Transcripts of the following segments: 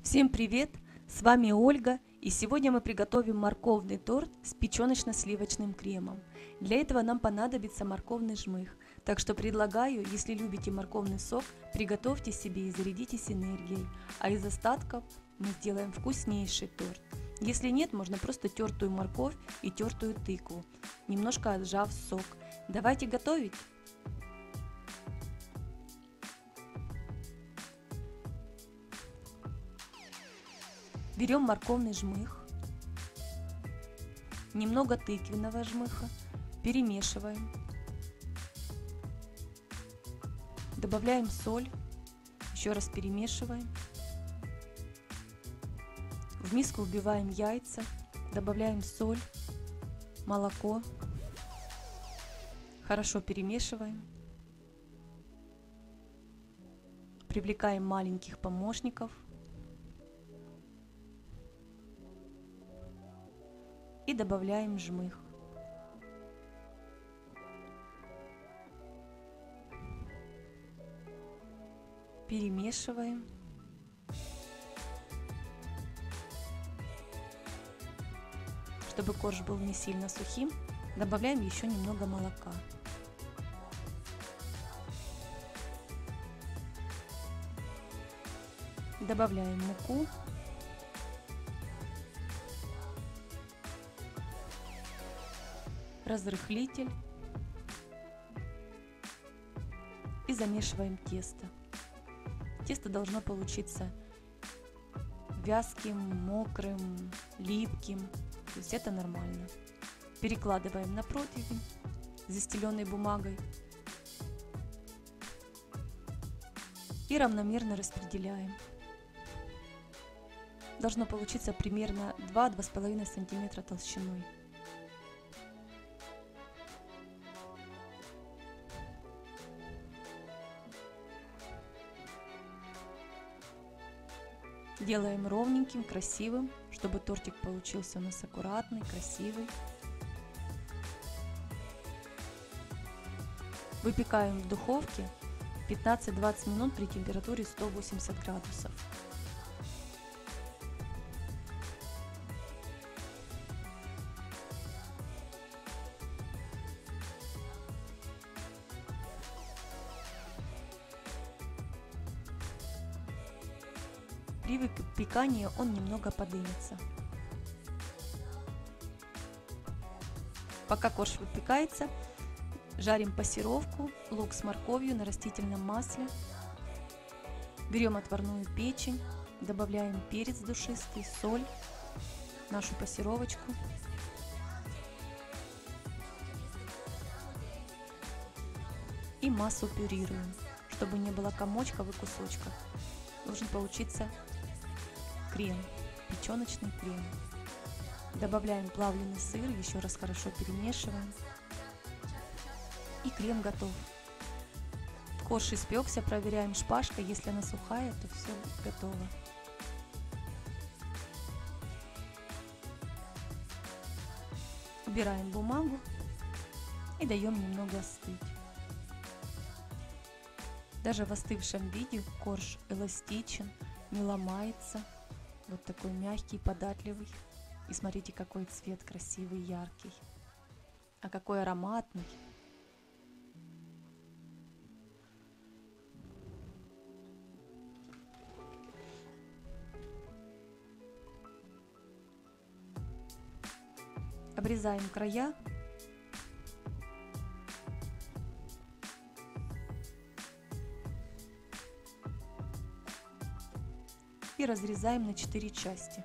Всем привет! С вами Ольга, и сегодня мы приготовим морковный торт с печеночно-сливочным кремом. Для этого нам понадобится морковный жмых, так что предлагаю, если любите морковный сок, приготовьте себе и зарядитесь энергией, а из остатков мы сделаем вкуснейший торт. Если нет, можно просто тертую морковь и тертую тыкву, немножко отжав сок. Давайте готовить! Берем морковный жмых, немного тыквенного жмыха, перемешиваем, добавляем соль, еще раз перемешиваем, в миску вбиваем яйца, добавляем соль, молоко, хорошо перемешиваем, привлекаем маленьких помощников и добавляем жмых. Перемешиваем. Чтобы корж был не сильно сухим, добавляем еще немного молока. Добавляем муку. Разрыхлитель и замешиваем тесто. Тесто должно получиться вязким, мокрым, липким, то есть это нормально. Перекладываем на противень, застеленный бумагой, и равномерно распределяем. Должно получиться примерно 2-2,5 см толщиной. Делаем ровненьким, красивым, чтобы тортик получился у нас аккуратный, красивый. Выпекаем в духовке 15-20 минут при температуре 180 градусов. При выпекании он немного подымется. Пока корж выпекается, жарим пассеровку, лук с морковью на растительном масле. Берем отварную печень, добавляем перец душистый, соль, нашу пассеровочку. И массу пюрируем, чтобы не было комочков и кусочков. Должен получиться крем, печеночный крем. Добавляем плавленый сыр, еще раз хорошо перемешиваем. И крем готов. Корж испекся, проверяем шпажкой, если она сухая, то все готово. Убираем бумагу и даем немного остыть. Даже в остывшем виде корж эластичен, не ломается. Вот такой мягкий, податливый. И смотрите, какой цвет красивый, яркий. А какой ароматный. Обрезаем края. И разрезаем на 4 части.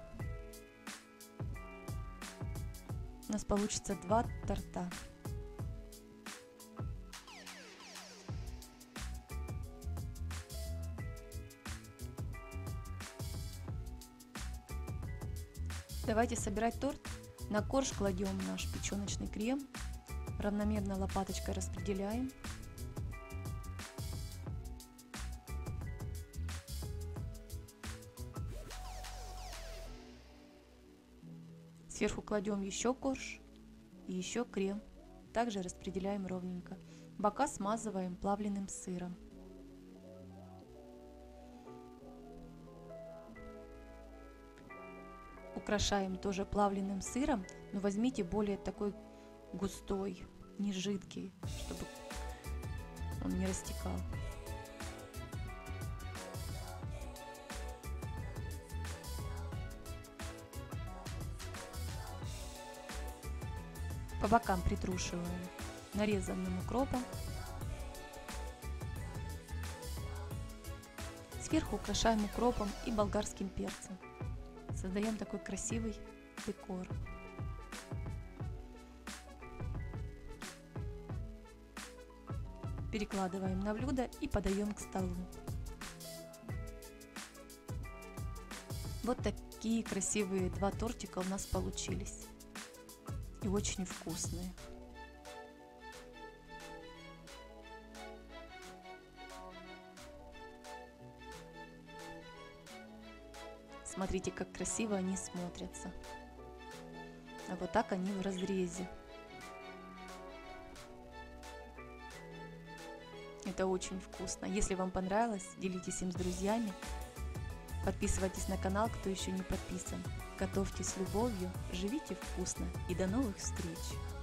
У нас получится 2 торта. Давайте собирать торт. На корж кладем наш печеночный крем. Равномерно лопаточкой распределяем. Сверху кладем еще корж и еще крем. Также распределяем ровненько. Бока смазываем плавленым сыром. украшаем тоже плавленным сыром, но возьмите более такой густой, не жидкий, чтобы он не растекал. По бокам притрушиваем нарезанным укропом. Сверху украшаем укропом и болгарским перцем. Создаем такой красивый декор. Перекладываем на блюдо и подаем к столу. Вот такие красивые два тортика у нас получились. И очень вкусные. Смотрите, как красиво они смотрятся. А вот так они в разрезе. Это очень вкусно. Если вам понравилось, делитесь им с друзьями. Подписывайтесь на канал, кто еще не подписан. Готовьте с любовью, живите вкусно и до новых встреч!